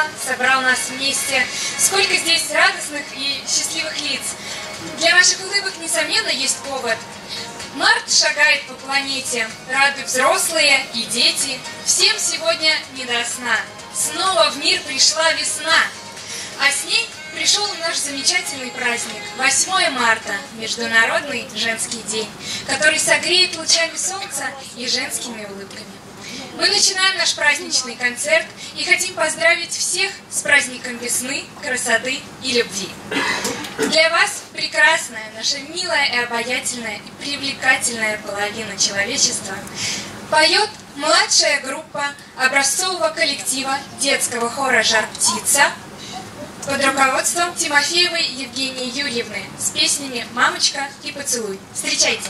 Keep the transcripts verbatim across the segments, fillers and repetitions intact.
неба собрал нас вместе. Сколько здесь радостных и счастливых лиц. Для ваших улыбок, несомненно, есть повод. Март шагает по планете, рады взрослые и дети. Всем сегодня не до сна. Снова в мир пришла весна. А с ней пришел наш замечательный праздник, восьмое марта, Международный женский день, который согреет лучами солнца и женскими улыбками. Мы начинаем наш праздничный концерт и хотим поздравить всех с праздником весны, красоты и любви. Для вас прекрасная, наша милая и обаятельная и привлекательная половина человечества поет младшая группа образцового коллектива детского хора «Жар-птица» под руководством Тимофеевой Евгении Юрьевны с песнями «Мамочка» и «Поцелуй». Встречайте!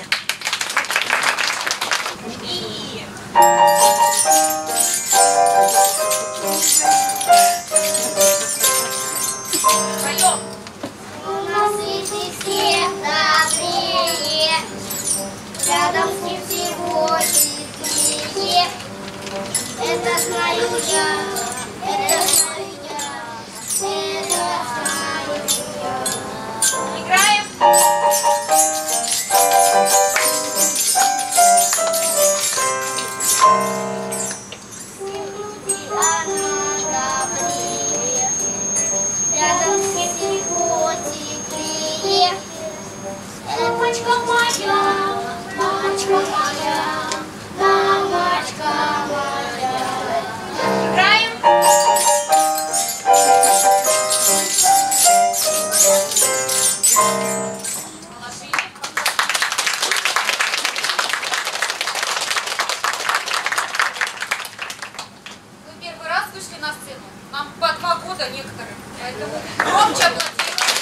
Поем! У нас свете все добрее, рядом с ним всего теплее. Это знаю я, это знаю я, это знаю я. Играем! Мамочка моя, мамочка моя, мамочка моя. Играем! Вы первый раз вышли на сцену. Нам по два года некоторым. Поэтому громче аплодируем.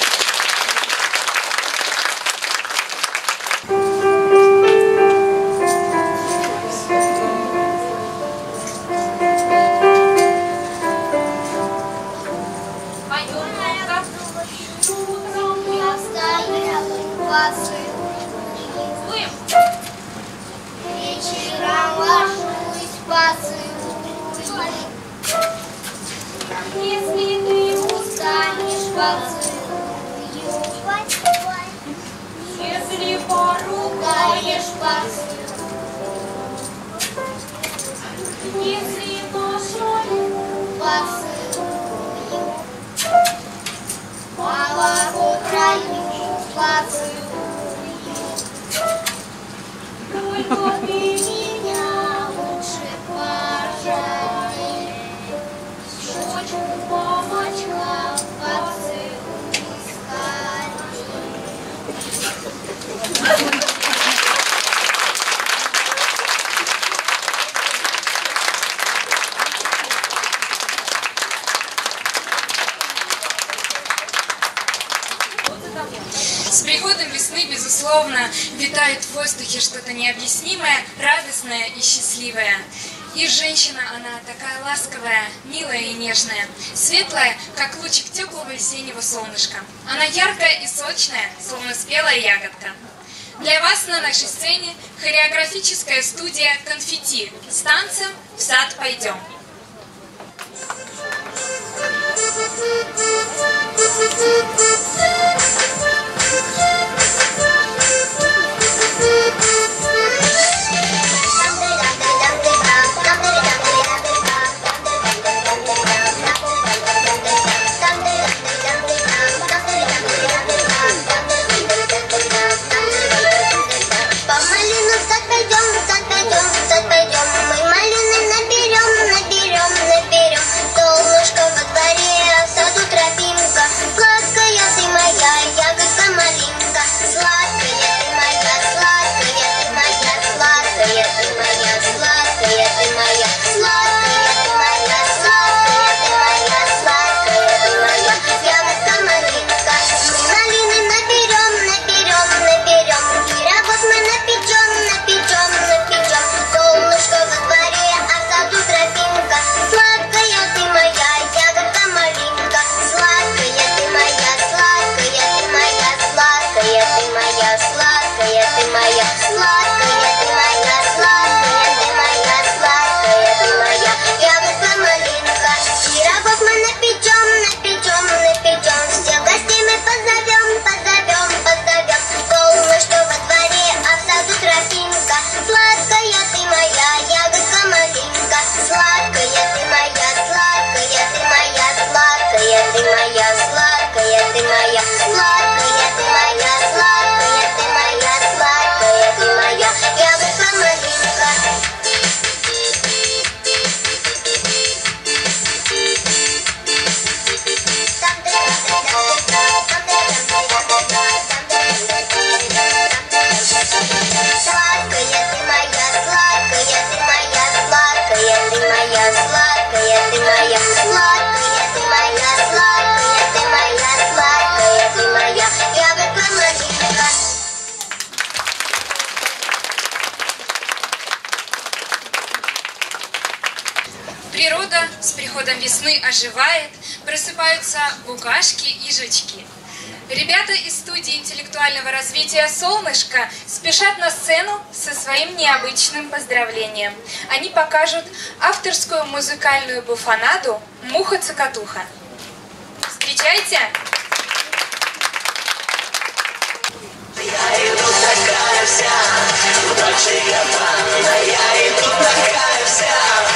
Вечером ложусь, поцелуй. Если ты устанешь, поцелую. Если поругаешь, поцелуй. Если ножом, поцелую. Молоко краю, поцелуй. Только ты меня лучше пожалей, щечку, мамочка, поцелуй скорей. С приходом весны, безусловно, витает в воздухе что-то необъяснимое, радостное и счастливое. И женщина, она такая ласковая, милая и нежная, светлая, как лучик теплого весеннего солнышка. Она яркая и сочная, словно спелая ягодка. Для вас на нашей сцене хореографическая студия «Конфетти» с танцем «В сад пойдем». Солнышко во дворе, в саду тропинка, сладкая ты моя. приходом весны оживает, просыпаются букашки и жучки. Ребята из студии интеллектуального развития «Солнышко» спешат на сцену со своим необычным поздравлением. Они покажут авторскую музыкальную буфонаду «Муха-цокотуха». Встречайте! Я иду такая вся, удачи громадна, я иду такая вся.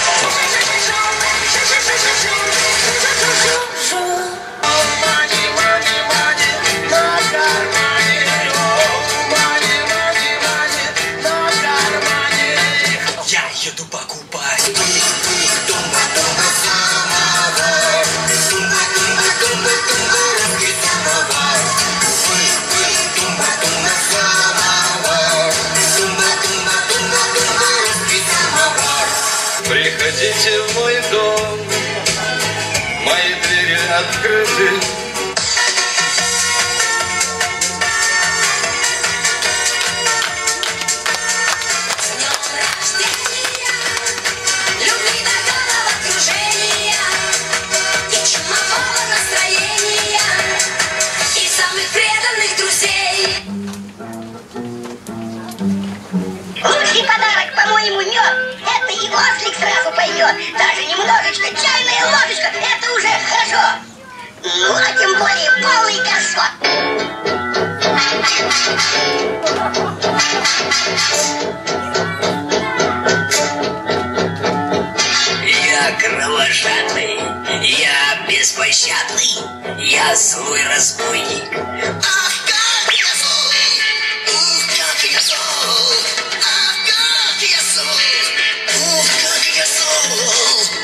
Я еду покупать. Приходите в мой дом, мои двери открыты. С днем рождения, любви до головокружения, и чумового настроения, и самых преданных друзей. Лучший подарок, по-моему, мед. Это и ослик сразу поймет. Даже немножечко чайная ложечка, это уже хорошо. Ну, а тем более полный горшок. Я кровожадный, я беспощадный, я злой разбойник. Ах, как я зол! Ух, как я зол! Ах, как я зол! Ух, как я зол!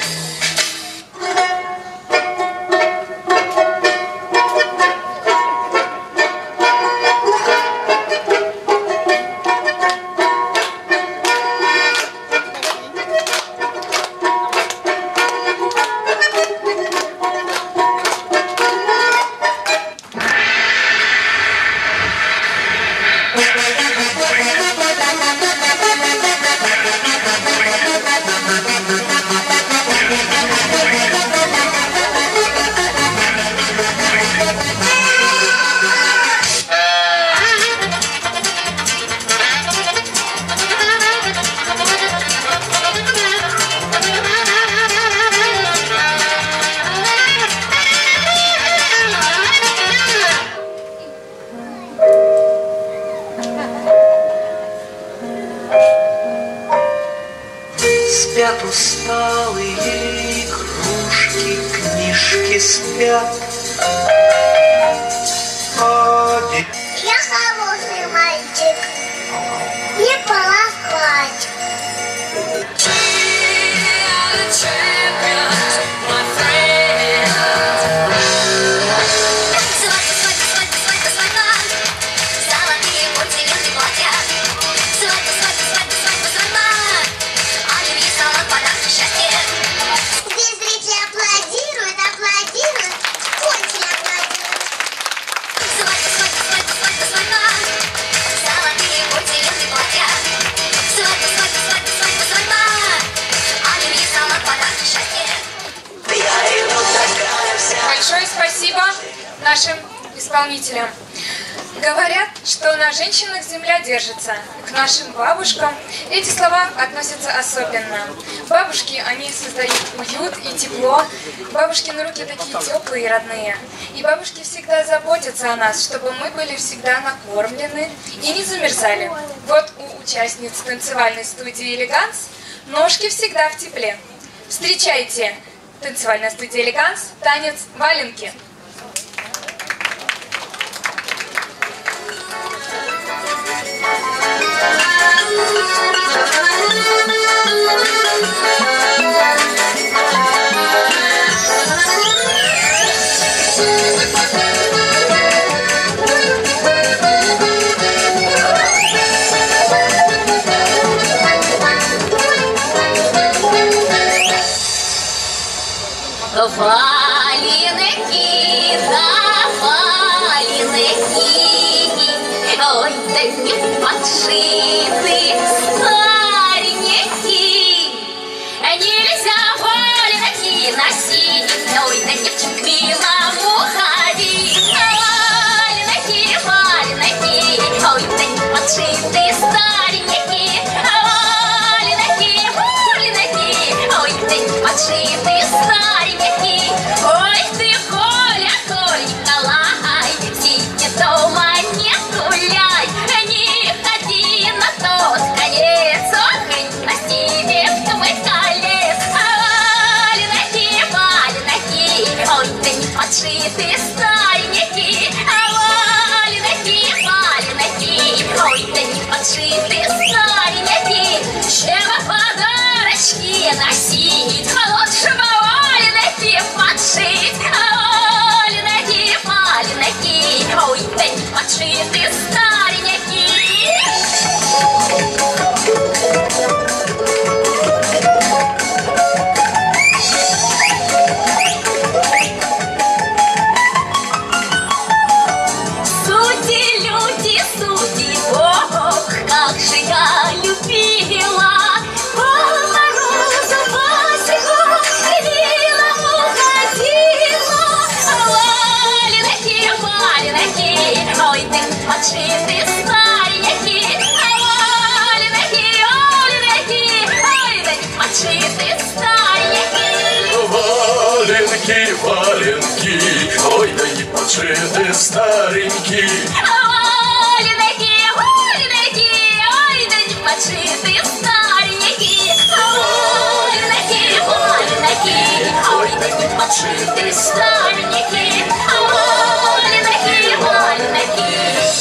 Спят усталые игрушки, книжки спят. Обе... Я хороший мальчик. Мне пора спать. Свадьба, свадьба, свадьба, свадьба, свадьба, золотые портсигары платят. Свадьба, свадьба, свадьба, свадьба, свадьба, а любви салат подарки счастье. Здесь зрители аплодируют, аплодируют, очень аплодируют. Свадьба, свадьба, свадьба, свадьба, свадьба, золотые портсигары платят. Свадьба, свадьба, свадьба, свадьба, свадьба, а любви салат подарки счастье. Я иду такая вся. Большое спасибо нашим исполнителям. Говорят, что на женщинах земля держится. К нашим бабушкам эти слова относятся особенно. Бабушки, они создают уют и тепло. Бабушкины руки такие теплые и родные. И бабушки всегда заботятся о нас, чтобы мы были всегда накормлены и не замерзали. Вот у участниц танцевальной студии «Элеганс» ножки всегда в тепле. Встречайте! Танцевальная студия «Элеганс», танец «Валенки». Валенки, да, валенки, ой, да не подшиты старенькие. Нельзя валенки носить. подшиты старенькие, валенки, валенки. Ой, да не подшиты старенькие. Ой, ты, Коля, Коль, Николай, сидит дома, не гуляй, не ходи на тот конец, ох, и на себе твой колец. Валенки, валенки, ой, да не подшиты старенькие, валенки, валенки, ой, да не подшиты старенькие. Чего подарочки носить, лучше бы валенки подшить. Валенки, валенки, ой, да не подшиты старенькие. Судьи, люди, судьи, ох, как же я любила. По морозу, по снегу, белому ходила. Валенки, валенки, ой, да не подшиты старенькие. Валенки, валенки, ой, да не подшиты старенькие. Валенки, валенки, ой, да не подшиты старенькие. Валенки, валенки, ой, да не подшиты старенькие. Валенки, валенки, ой, да не подшиты старенькие. Валенки, валенки,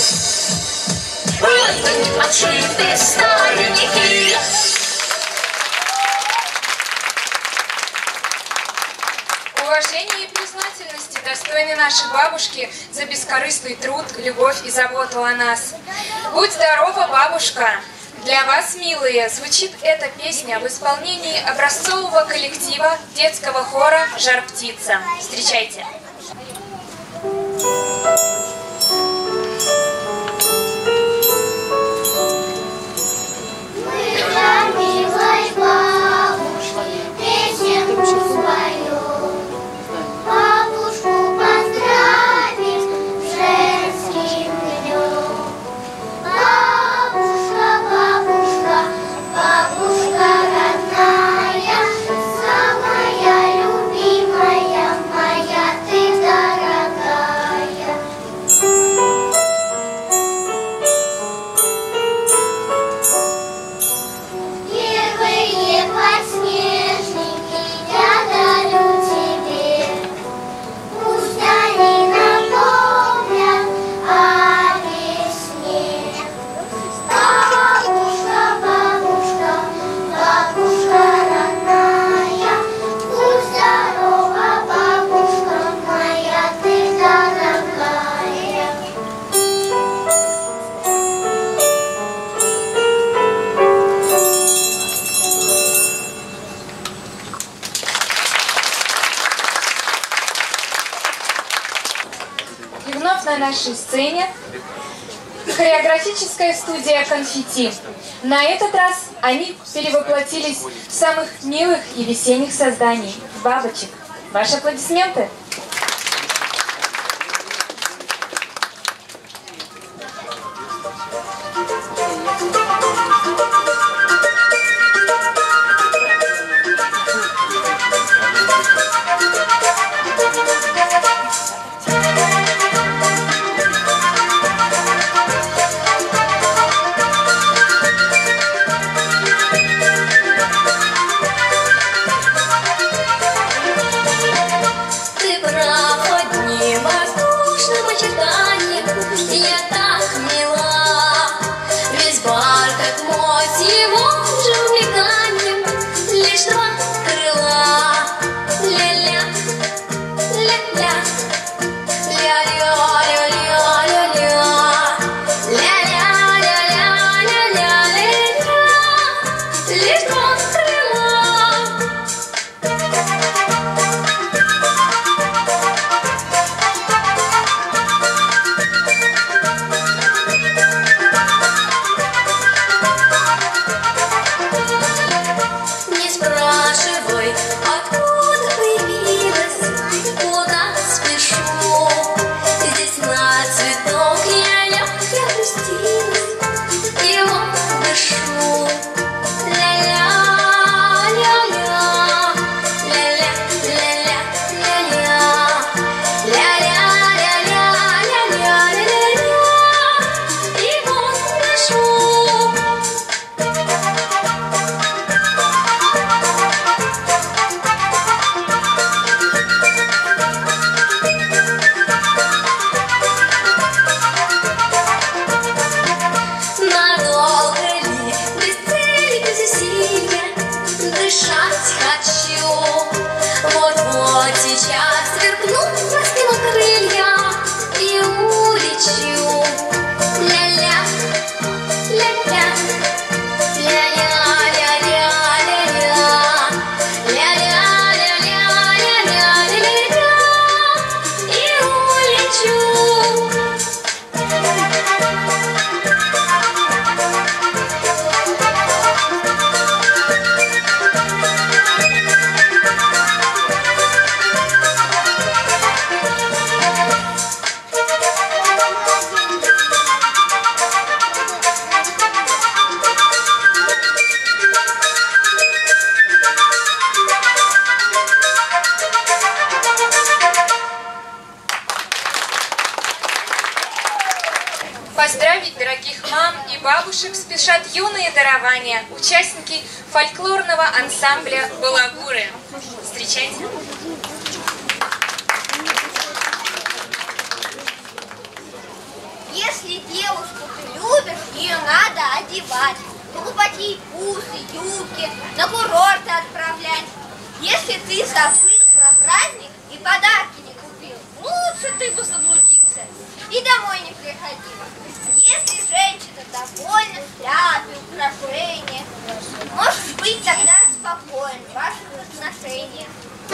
ой, да не подшиты старенькие. Уважения и признательности достойны наши бабушки за бескорыстный труд, любовь и заботу о нас. Будь здорова, бабушка! Для вас, милые, звучит эта песня в исполнении образцового коллектива детского хора «Жар-птица». Встречайте! Мы для милой бабушки песенку споем. Бабушку поздравить с женским днем. Бабушка, бабушка, бабушка родная, самая любимая моя ты дорогая. Первые подснежники я дарю тебе, пусть они напомнят о весне. Бабушка, бабушка, бабушка родная, будь здорова, бабушка моя ты дорогая. И вновь на нашей сцене хореографическая студия «Конфетти». На этот раз они перевоплотились в самых милых и весенних созданий – бабочек. Ваши аплодисменты! Ты прав одним воздушным очертанием, я так мила, весь бал. деревни бабушек спешат юные дарования, участники фольклорного ансамбля «Балагуры». Встречайте. Если девушку ты любишь, ее надо одевать, покупать ей бусы, юбки, на курорты отправлять. Если ты забыл про праздник и подарки не купил, лучше ты бы заблудился и домой не приходил. Если женщина довольна, взгляды, украшения, можешь быть тогда спокоен в ваших отношениях.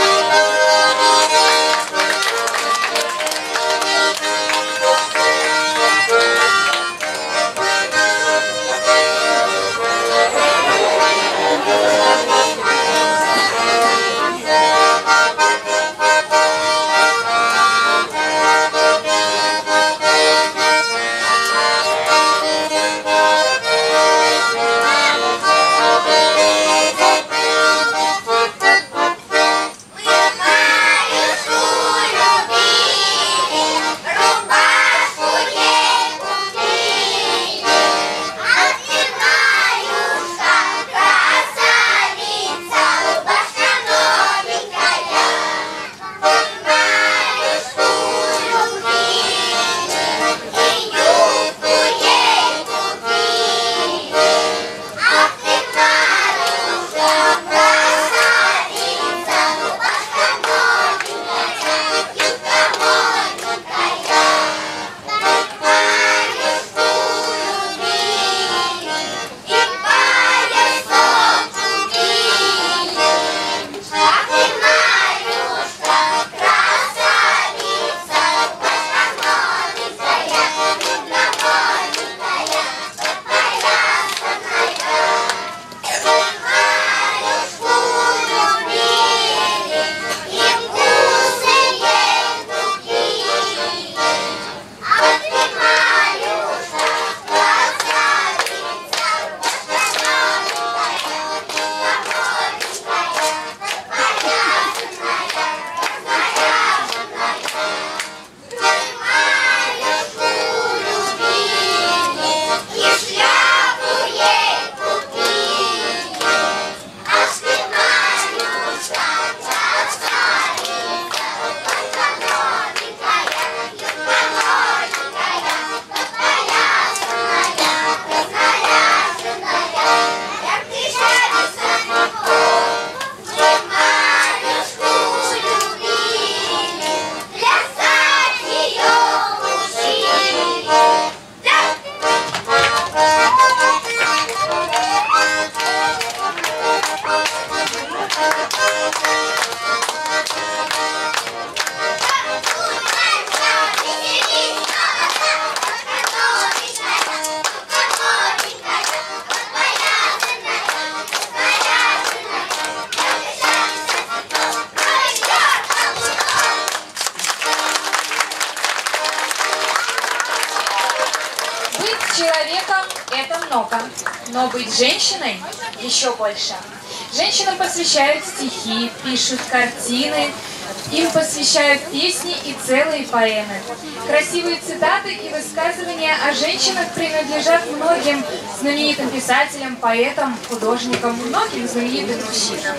Человеком это много, но быть женщиной еще больше. Женщинам посвящают стихи, пишут картины, им посвящают песни и целые поэмы. Красивые цитаты и высказывания о женщинах принадлежат многим знаменитым писателям, поэтам, художникам, многим знаменитым мужчинам.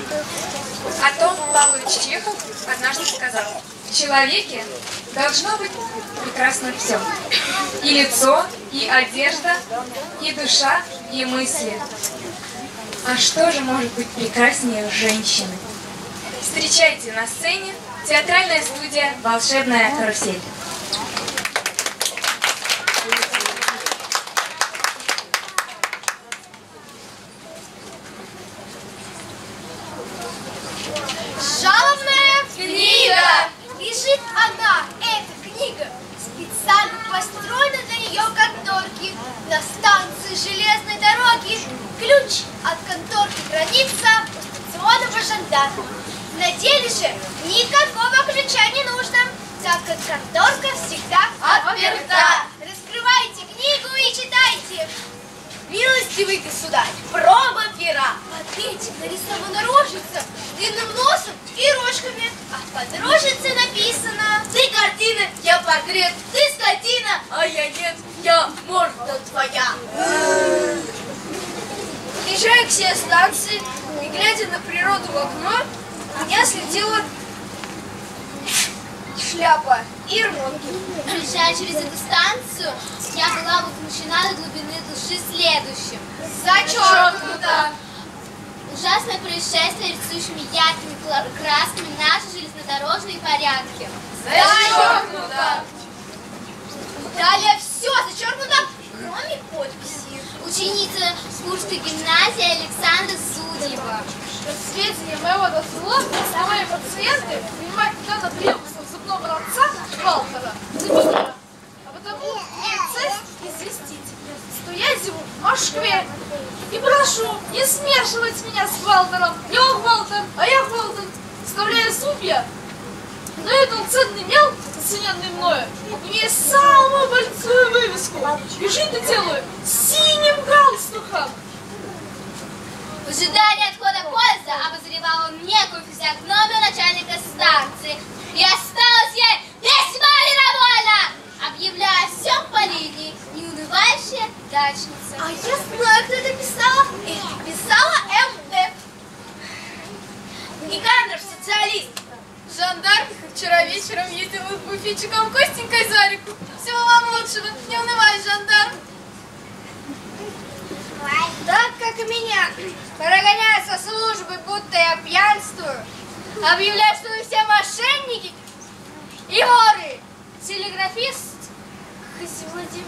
Антон Павлович Чехов однажды сказал: в человеке должно быть прекрасно все. И лицо, и одежда, и душа, и мысли. А что же может быть прекраснее женщины? Встречайте на сцене театральная студия «Волшебная карусель». Жалобная книга! Лежит она, эта книга, специально построена для нее конторки на станции железной дороги. Ключ от конторки хранится у станционного жандарма. На деле же никакого ключа не нужно, так как конторка всегда отперта. Раскрывайте книгу и читайте. Милостивый государь, проба пера. Под этим нарисована рожица с длинным носом и рожками. А под рожицей написано: ты картина, я портрет, ты скотина, а я нет, я морда твоя. Приезжая к всей станции и глядя на природу в окно, меня следила шляпа и ремонтки. Проезжая через эту станцию, я была возмущена до глубины души следующим. Зачеркнуто. Ужасное происшествие, рисующими яркими красками наши железнодорожные порядки. Зачеркнуто. Далее все зачеркнуто, кроме подписи. Ученица Курской гимназии Александра Судьева. Сведения моего дозвола, мои пациенты принимают недавно приемного зубного врача Валтера за меня. А потому мне честь известить, что я живу в Москве. И прошу не смешивать меня с Валтером. Не он Валтер, а я Валтер. Вставляя зубья на этот ценный мел, оцененный мною, имея самую большую вывеску. И жить делаю синим галстуком. В ожидании отхода поезда обозревала он некую физиогномию начальника станции. И осталась ей весьма недовольна, объявляя о всем по линии неунывающая дачница. А я знаю, кто это писала. Это писала эм дэ. Никандров, социалист. Жандарм вчера вечером ездил с буфетчиком Костенькой за реку. Всего вам лучшего. Не унывай, жандарм. Так как и меня прогоняют со службы, будто я пьянствую, объявляю, что вы все мошенники и воры. Телеграфист Козьмодем...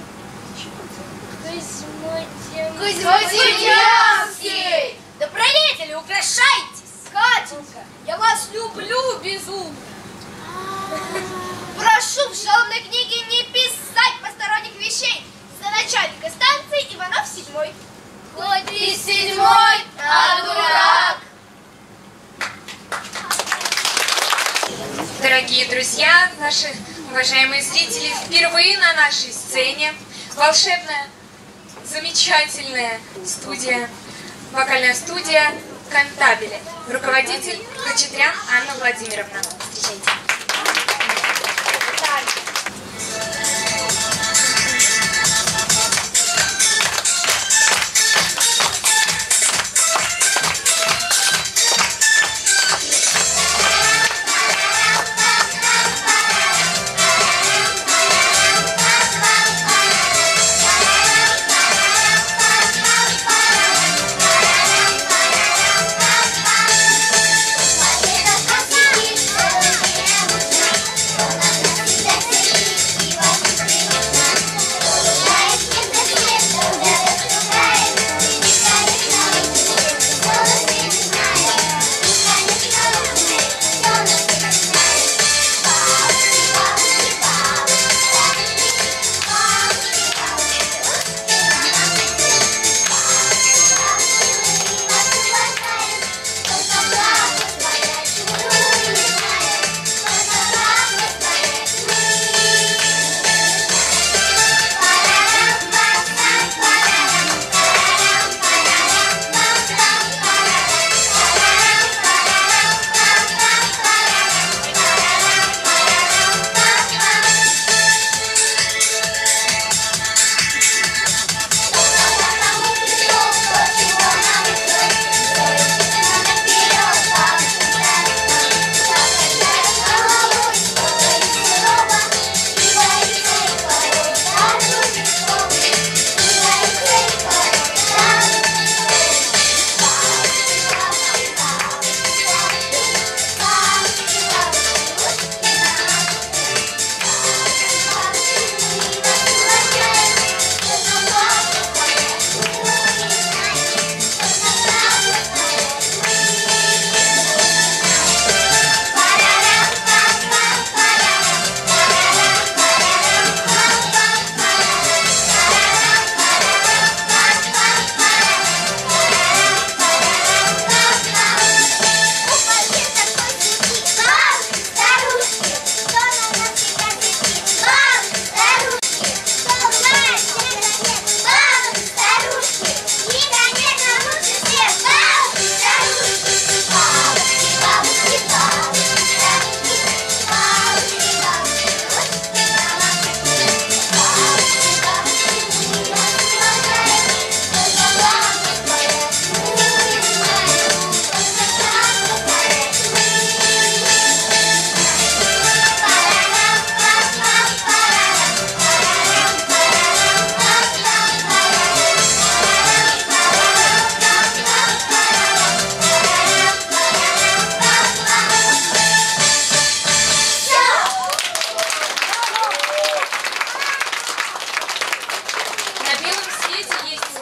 Козьмодемьянский! Да правители, украшайтесь! Катенька, я вас люблю безумно! Прошу в жалобной книге не писать посторонних вещей за начальника станции Иванов седьмой. Хоть и седьмой, а дурак! Дорогие друзья, наши уважаемые зрители, впервые на нашей сцене волшебная, замечательная студия, вокальная студия «Кантабеле». Руководитель Хачатрян Анна Владимировна. Встречайте. Победа,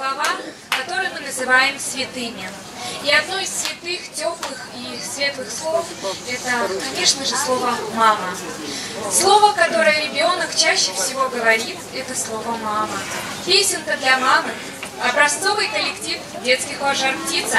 слова, которые мы называем святыми. И одно из святых, теплых и светлых слов – это, конечно же, слово «мама». Слово, которое ребенок чаще всего говорит, это слово «мама». Песенка для мамы. Образцовый коллектив детских хор «Жар-птица».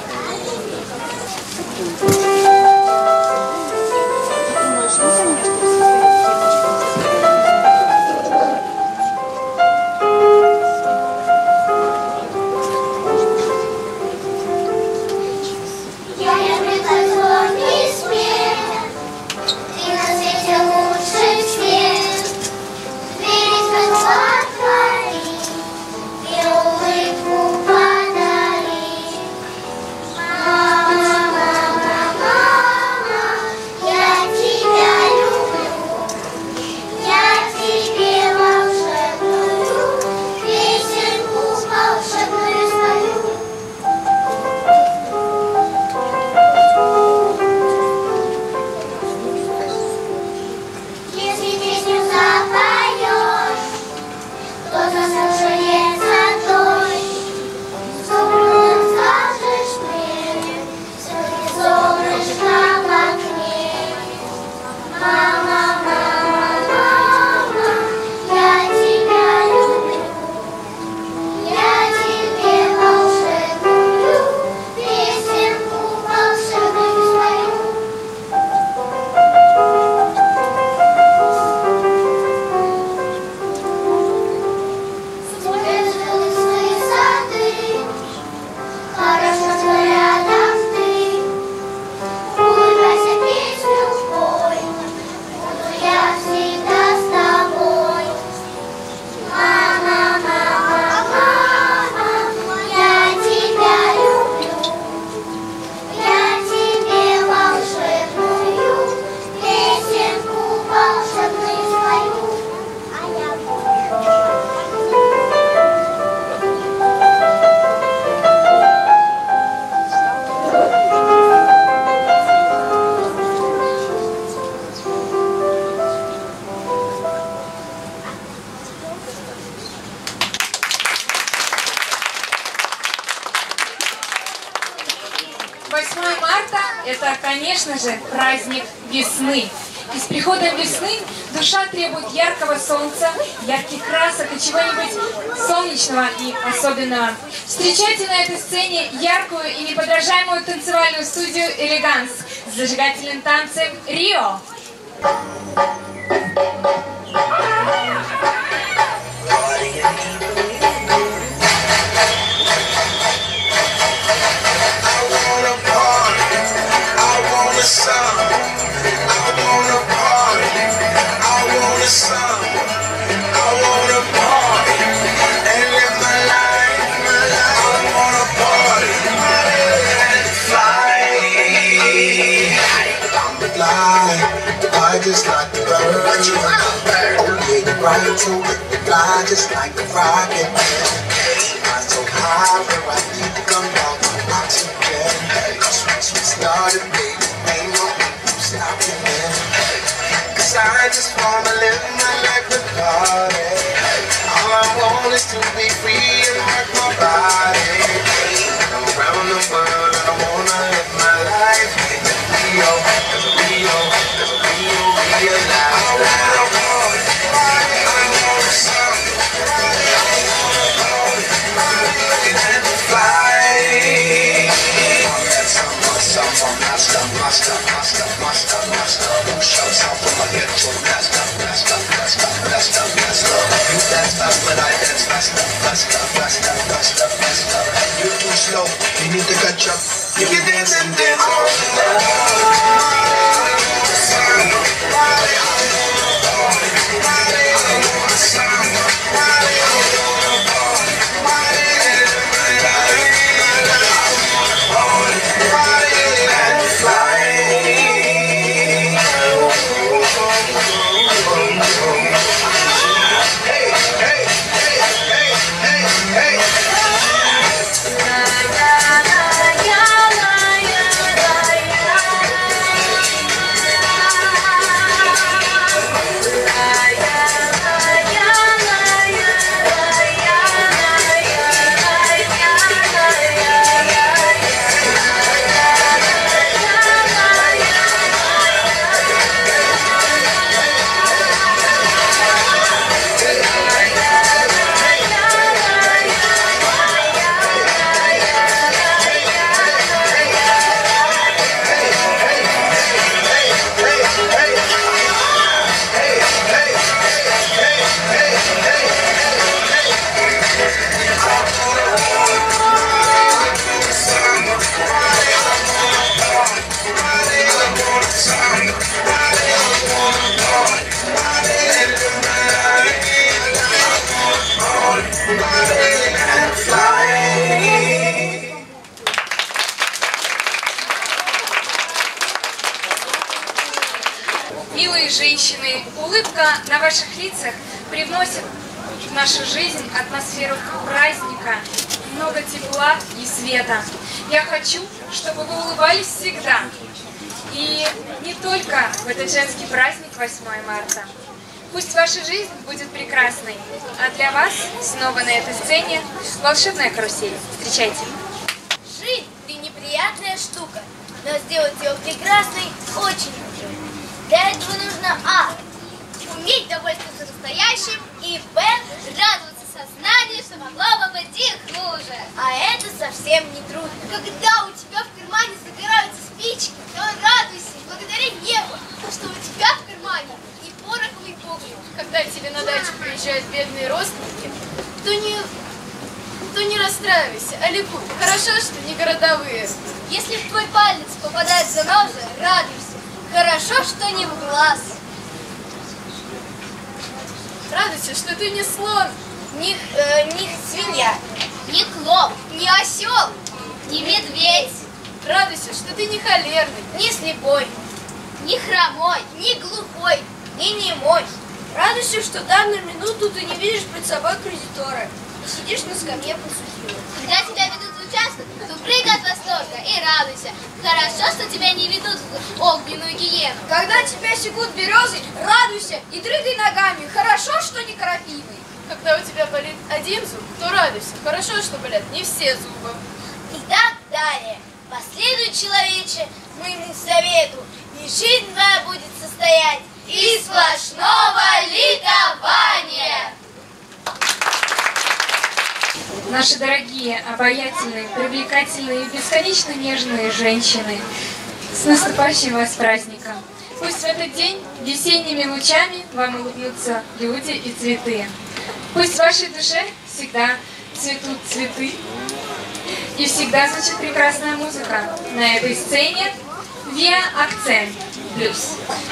восьмое марта – это, конечно же, праздник весны. И с приходом весны душа требует яркого солнца, ярких красок и чего-нибудь солнечного и особенного. Встречайте на этой сцене яркую и неподражаемую танцевальную студию «Элеганс» с зажигательным танцем «Рио». Just like the bird. What you want, bird? Oh yeah, you're right to it. You fly just like a rocket. Fly so high where I need to come down from oxygen. Cause once we started, baby, ain't no need to stop it, man. Cause I just wanna live my life with party. All I want is to be free and work my body. I'm around the world and I wanna live my life in Rio, in Rio, in Rio. I wanna party, I wanna song, I wanna party, and fly. That's summer, summer, master, master, master, master, master. Who shouts out from my ghetto? Master, master, master, master, master. You dance fast, but I dance faster, faster, faster, faster, faster. You're too slow, you need to catch up. You can dance and dance all night. Yeah. на ваших лицах привносит в нашу жизнь атмосферу праздника, много тепла и света. Я хочу, чтобы вы улыбались всегда. И не только в этот женский праздник восьмое марта. Пусть ваша жизнь будет прекрасной. А для вас снова на этой сцене волшебная карусель. Встречайте. Жизнь – ты неприятная штука, но сделать ее прекрасной очень трудно. Для этого нужно а. уметь довольствоваться настоящим, и б. радоваться сознанию, что могло бы быть и хуже. А это совсем не трудно. Когда у тебя в кармане загораются спички, то радуйся и благодари небо, что у тебя в кармане и пороховый погреб. Когда тебе на дачу приезжают бедные родственники, то не, то не расстраивайся, а ликуй. Хорошо, что не городовые. Если в твой палец попадает заноза, радуйся. Хорошо, что не в глаз. Радуйся, что ты не слон, Не, э, не свинья, не клоп, не осел, не медведь. радуйся, что ты не холерный, Не слепой, не хромой, не глухой, не немой. Радуйся, что в данную минуту ты не видишь перед собой кредитора и сидишь на скамье подсудимых. Когда тебя ведут в участок, то прыгай от восторга и радуйся. Хорошо, что тебя не ведут в огненную гиену. Когда тебя секут березы, радуйся и дрыгай ногами. Хорошо, что не крапивой. когда у тебя болит один зуб, то радуйся. Хорошо, что болят не все зубы. И так далее. Последуй, человече, моему совету, и жизнь твоя будет состоять из сплошного ликования. Наши дорогие, обаятельные, привлекательные и бесконечно нежные женщины, с наступающим вас праздником! Пусть в этот день весенними лучами вам улыбнутся люди и цветы. Пусть в вашей душе всегда цветут цветы. И всегда звучит прекрасная музыка. На этой сцене Via Accent Blues.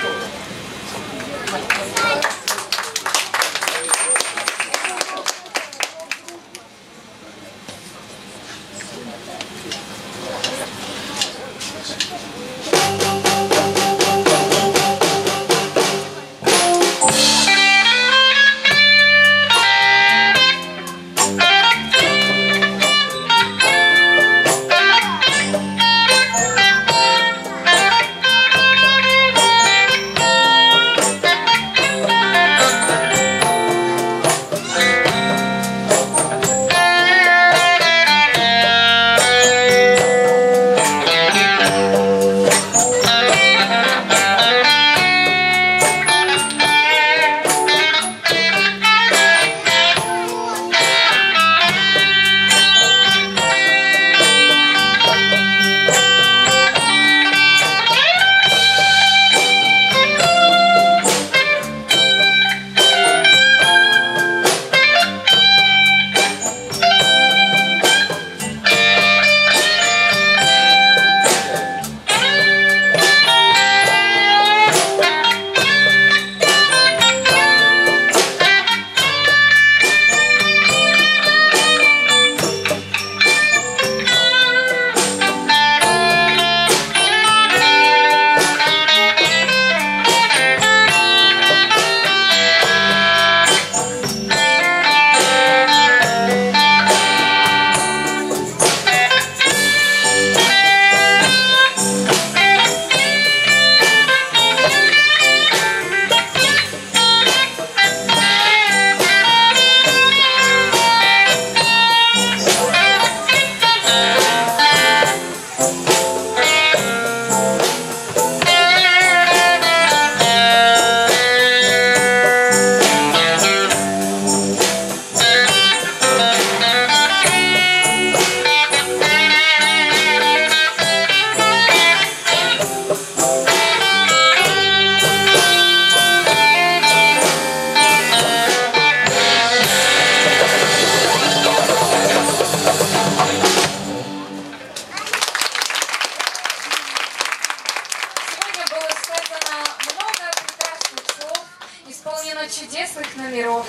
Чудесных номеров.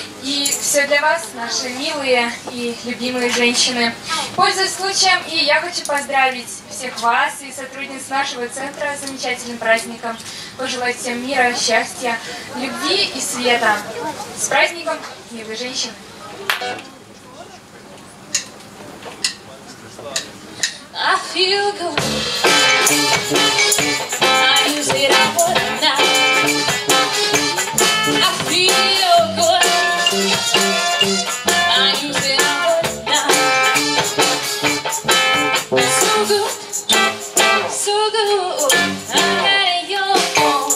И все для вас, наши милые и любимые женщины. Пользуясь случаем, и я хочу поздравить всех вас и сотрудниц нашего центра с замечательным праздником. пожелать всем мира, счастья, любви и света. С праздником, милые женщины! I feel good. I use it up all night. I feel good. I use it up all night. So good, so good. I got your phone.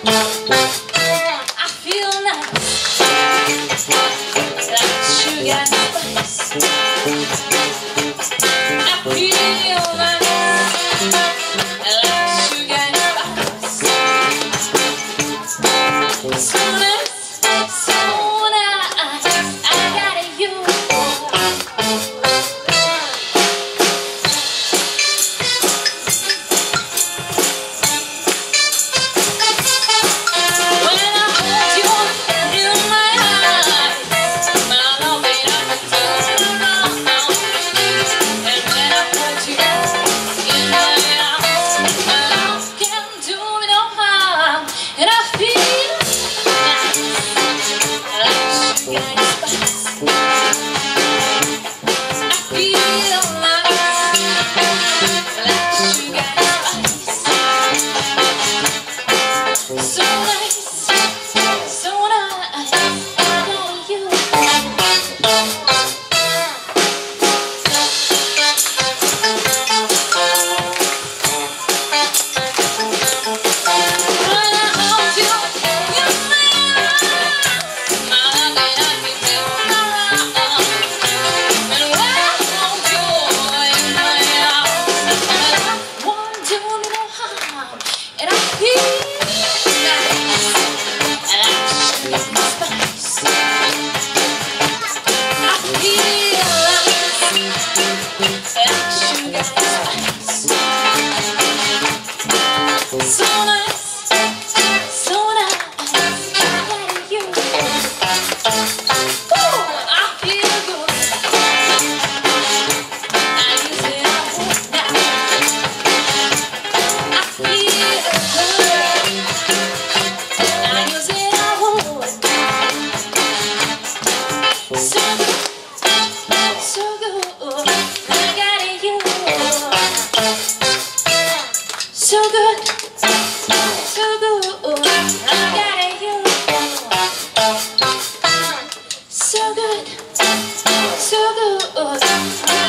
I feel nice, like sugar and spice. I feel nice, like sugar and spice. So nice, so nice, I got you. When I hold you in my arms, my love ain't up to turn around. And when I put you in my arms, my love can't do me no harm. And I feel nice, like sugar and spice. I feel nice, like sugar and spice. So nice, so nice, I got you. When I hold you in my arms, my love ain't up to turn around. And when I hold you in my arms, my love won't do me no harm. And I feel nice, like sugar and spice. I feel nice, like sugar and spice. So nice, so nice, I got you. Ooh, I feel good. I use it all night. I feel good. I use it all night. So good, so good, I got you. So good, so good, I got you. So good, so good, I